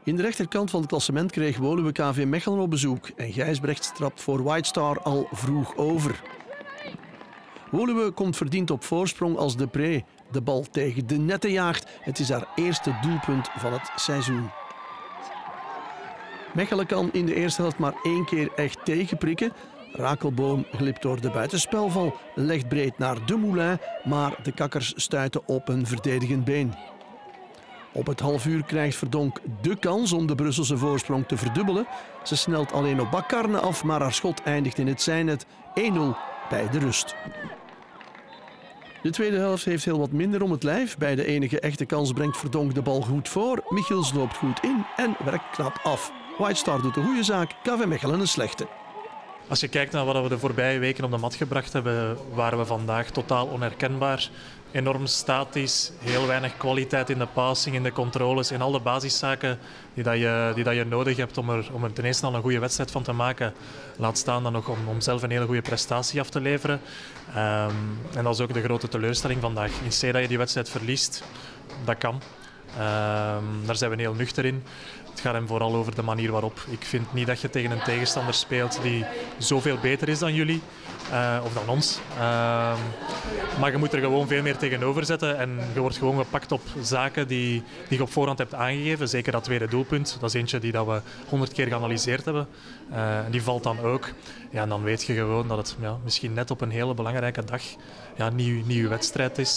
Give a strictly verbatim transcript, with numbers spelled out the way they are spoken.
In de rechterkant van het klassement kreeg Woluwe K V Mechelen op bezoek en Gijsbrecht trapt voor White Star al vroeg over. Woluwe komt verdiend op voorsprong als Depree de bal tegen de netten jaagt. Het is haar eerste doelpunt van het seizoen. Mechelen kan in de eerste helft maar één keer echt tegenprikken. Rakelboom glipt door de buitenspelval, legt breed naar De Moulin, maar de Kakkers stuiten op een verdedigend been. Op het halfuur krijgt Verdonk de kans om de Brusselse voorsprong te verdubbelen. Ze snelt alleen op Bakarne af, maar haar schot eindigt in het zijnet. één nul bij de rust. De tweede helft heeft heel wat minder om het lijf. Bij de enige echte kans brengt Verdonk de bal goed voor. Michiels loopt goed in en werkt knap af. White Star doet een goede zaak, K V Mechelen een slechte. Als je kijkt naar wat we de voorbije weken op de mat gebracht hebben, waren we vandaag totaal onherkenbaar. Enorm statisch, heel weinig kwaliteit in de passing, in de controles, in al de basiszaken die, dat je, die dat je nodig hebt om er, om er ten eerste al een goede wedstrijd van te maken. Laat staan dan nog om, om zelf een hele goede prestatie af te leveren. Um, en dat is ook de grote teleurstelling vandaag. In C dat je die wedstrijd verliest, dat kan. Um, daar zijn we heel nuchter in. Het gaat hem vooral over de manier waarop. Ik vind niet dat je tegen een tegenstander speelt die zoveel beter is dan jullie, uh, of dan ons. Uh, maar je moet er gewoon veel meer tegenover zetten en je wordt gewoon gepakt op zaken die, die je op voorhand hebt aangegeven. Zeker dat tweede doelpunt, dat is eentje die dat we honderd keer geanalyseerd hebben. Uh, en die valt dan ook. Ja, en dan weet je gewoon dat het ja, misschien net op een hele belangrijke dag ja, niet, niet je wedstrijd is.